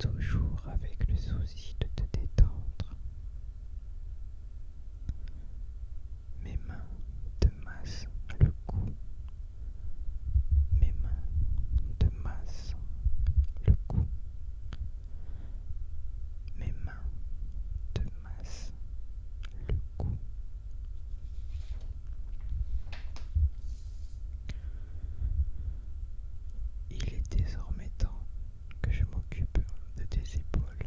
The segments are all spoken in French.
toujours avec le souci de te détendre. Mes mains te massent le cou. Mes mains te massent le cou. Mes mains te massent le cou. Il est désormais temps que je m'occupe de tes épaules.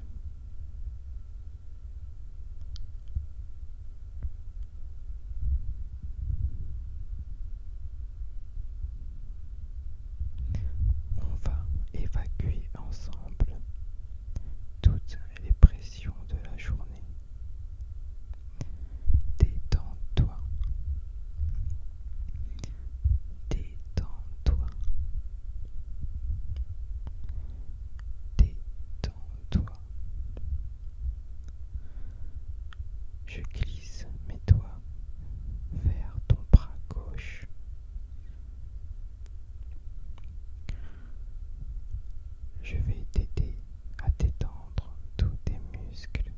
On va évacuer ensemble toutes les pressions de la journée. Détends-toi. Détends-toi. Détends-toi. Je glisse mes doigts vers ton bras gauche. Je vais t'aider à détendre tous tes muscles.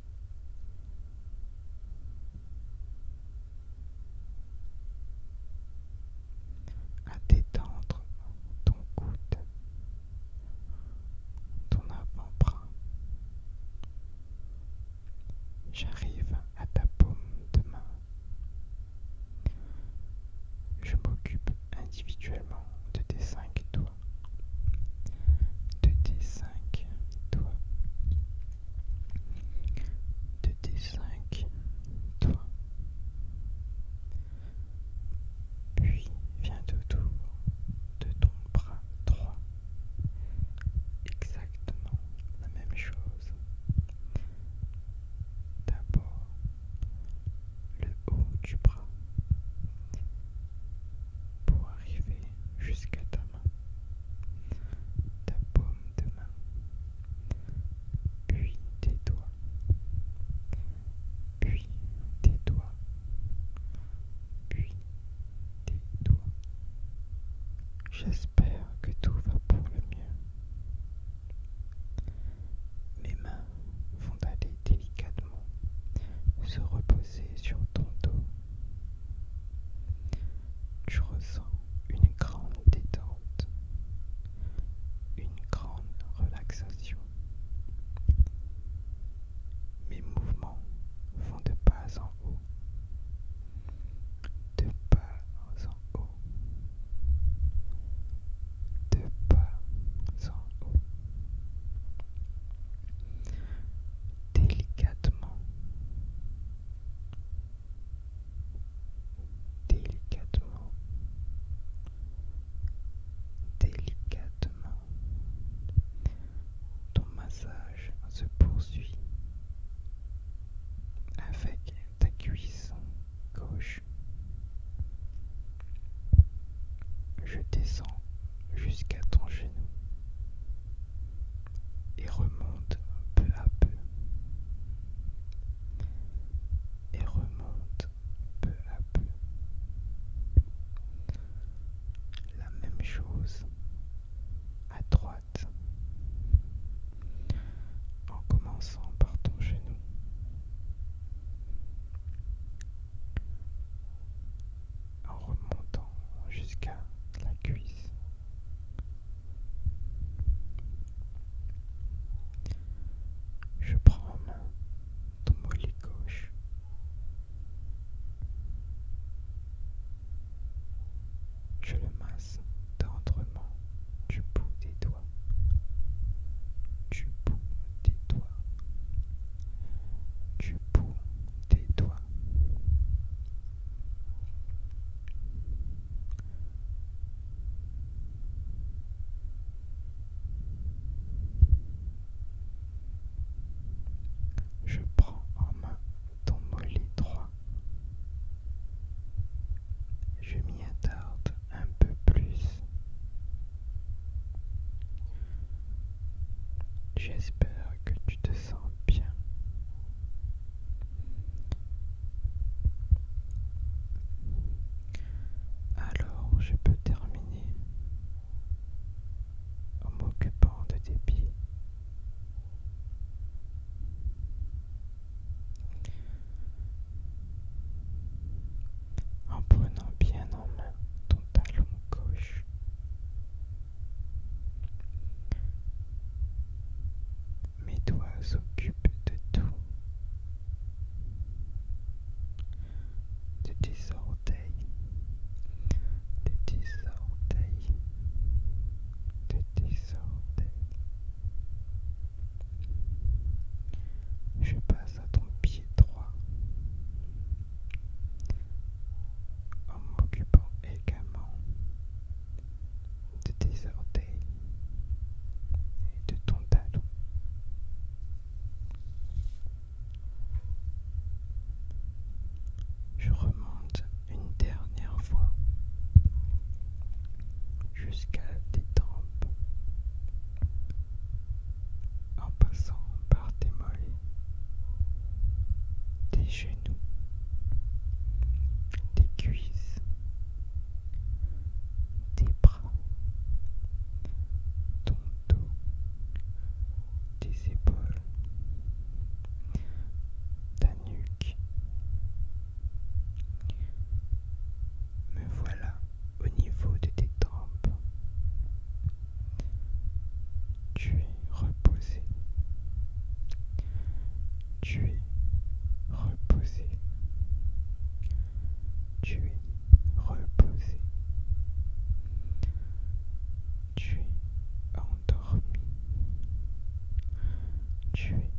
À détendre ton coude, ton avant-bras. J'arrive à ta paume de main. Je m'occupe individuellement de tes 5 doigts. De tes 5 doigts. De tes 5 doigts. Puis viens autour de ton bras droit. Exactement la même chose. D'abord le haut du bras pour arriver jusqu'à ta main, ta paume de main, puis tes doigts, puis tes doigts, puis tes doigts. J'espère que tout va pour le mieux. Mes mains vont aller délicatement se reposer sur ton dos. Tu ressens une grande détente, une grande relaxation. Mes mouvements vont de bas en haut, de bas en haut, de bas en haut, délicatement, délicatement, délicatement. Ton massage se poursuit avec ta cuisse gauche. Je descends jusqu'à ton genou et remonte peu à peu. Et remonte peu à peu. La même chose à droite, en commençant par ton genou, en remontant jusqu'à la cuisse. Je prends en main ton mollet gauche. Je le masse tendrement du bout des doigts, du bout des doigts, du bout des doigts. Je prends en main ton mollet droit. Je m'y attarde un peu plus. J'espère que tu te sens bien. Alors je peux terminer en m'occupant de tes pieds. genoux, tes cuisses, tes bras, ton dos, tes épaules, ta nuque. Me voilà au niveau de tes tempes. Tu es reposé. Tu es reposé. Tu es reposé. Tu es endormi. Tu es